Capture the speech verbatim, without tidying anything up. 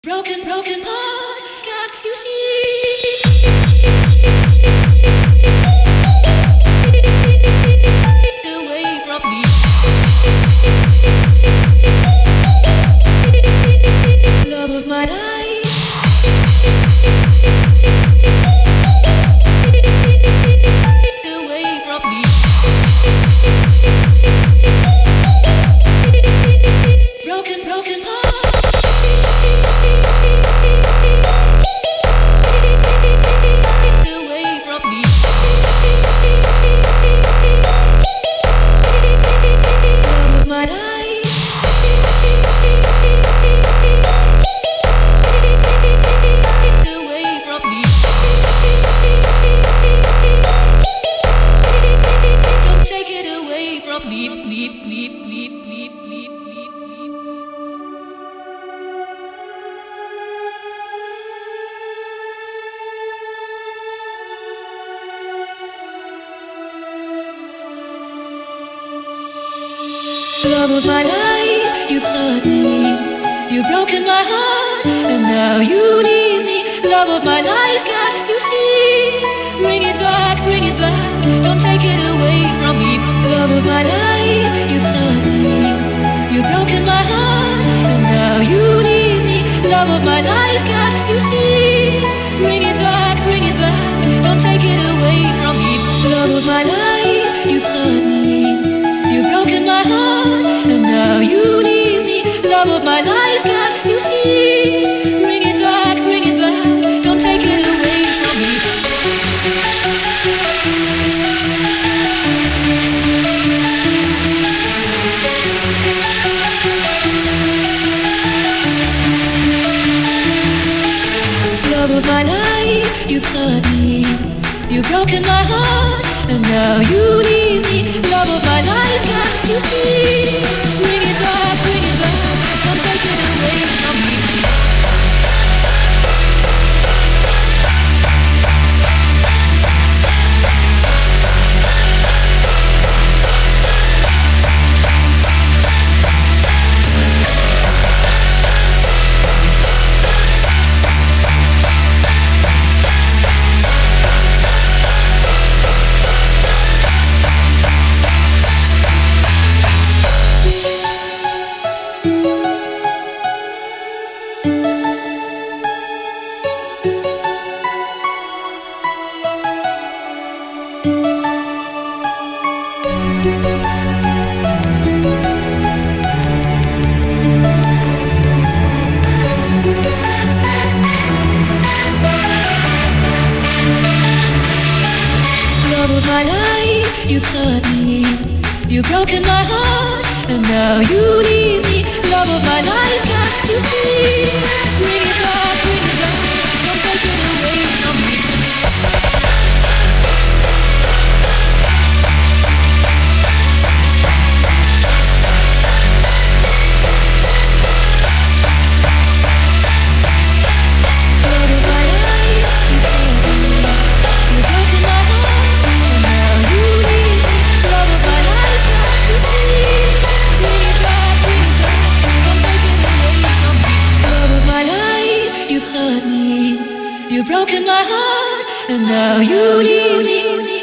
Broken, broken heart, can't you see? Away from me. Love of my life. Away from me. Broken, broken heart. Bleep, bleep, bleep, bleep, bleep, bleep, bleep, bleep. Love of my life, you've hurt me, you've broken my heart, and now you leave me. Love of my life, can't you see? Bring it back, bring it back, don't take it away from me. Love of my life, you've hurt me, you've broken my heart, and now you leave me. Love of my life, can't you see? Bring it back, bring it back, don't take it away from me. Love of my life, you've hurt me, you've broken my heart, and now you leave me. Love of my life, can't you see? Bring it back, bring it back, don't take it away from me. Love of my life, you've hurt me, you've broken my heart, and now you leave me. Love of my life, can't you see? Bring it back, bring it back, don't take it away from me. Love of my life, you've hurt me, you've broken my heart, and now you leave me. Love of my life, can't you see? Bring it back, bring it back, don't take it away from me. You've broken my heart, and now you leave me.